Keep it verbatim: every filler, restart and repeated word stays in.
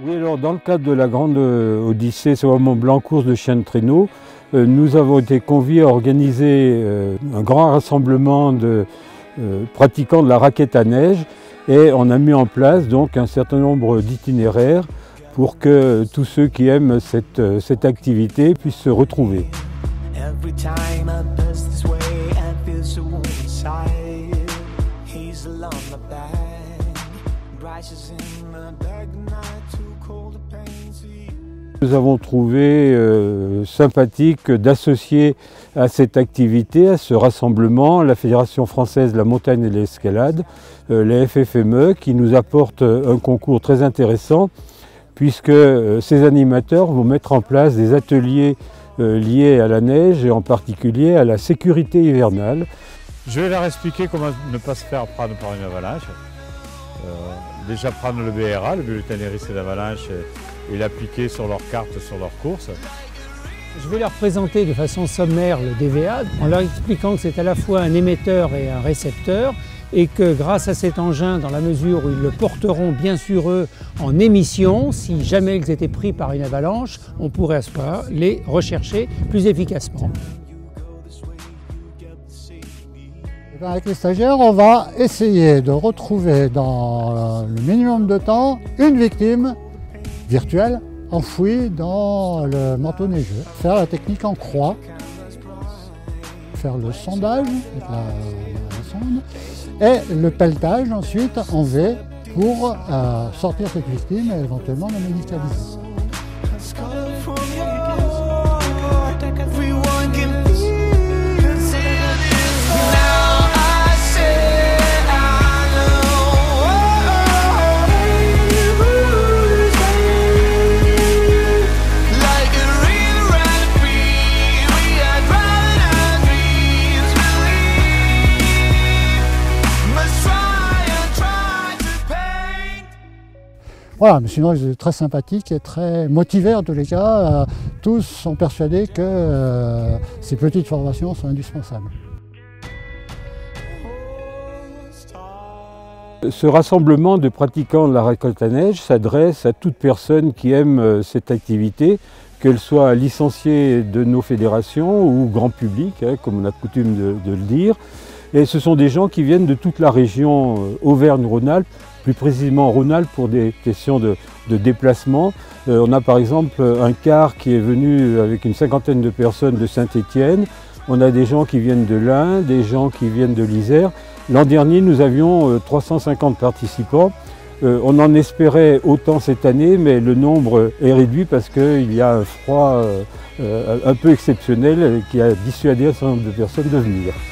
Oui, alors dans le cadre de la grande Odyssée Savoie Mont Blanc course de chiens de traîneau, euh, nous avons été conviés à organiser euh, un grand rassemblement de euh, pratiquants de la raquette à neige et on a mis en place donc un certain nombre d'itinéraires pour que tous ceux qui aiment cette, cette activité puissent se retrouver. Nous avons trouvé euh, sympathique d'associer à cette activité, à ce rassemblement, la Fédération française de la montagne et de l'escalade, euh, la F F M E, qui nous apporte un concours très intéressant, puisque euh, ces animateurs vont mettre en place des ateliers euh, liés à la neige et en particulier à la sécurité hivernale. Je vais leur expliquer comment ne pas se faire prendre par une avalanche. Euh, déjà prendre le B R A, le bulletin des risques d'avalanche, et l'appliquer sur leur carte, sur leur course. Je vais leur présenter de façon sommaire le D V A en leur expliquant que c'est à la fois un émetteur et un récepteur et que grâce à cet engin, dans la mesure où ils le porteront bien sûr eux en émission, si jamais ils étaient pris par une avalanche, on pourrait à ce moment les rechercher plus efficacement. Avec les stagiaires, on va essayer de retrouver dans le minimum de temps une victime virtuelle enfouie dans le manteau neigeux. Faire la technique en croix, faire le sondage avec la, la sonde et le pelletage ensuite en V pour euh, sortir cette victime et éventuellement la médicaliser. Voilà, mais sinon ils étaient très sympathiques et très motivés en tous les cas. Euh, tous sont persuadés que euh, ces petites formations sont indispensables. Ce rassemblement de pratiquants de la récolte à neige s'adresse à toute personne qui aime cette activité, qu'elle soit licenciée de nos fédérations ou grand public, hein, comme on a coutume de, de le dire. Et ce sont des gens qui viennent de toute la région Auvergne-Rhône-Alpes, plus précisément Rhône-Alpes pour des questions de, de déplacement. Euh, on a par exemple un car qui est venu avec une cinquantaine de personnes de Saint-Étienne. On a des gens qui viennent de l'Ain, des gens qui viennent de l'Isère. L'an dernier, nous avions euh, trois cent cinquante participants. Euh, on en espérait autant cette année, mais le nombre est réduit parce qu'il y a un froid euh, euh, un peu exceptionnel qui a dissuadé un certain nombre de personnes de venir.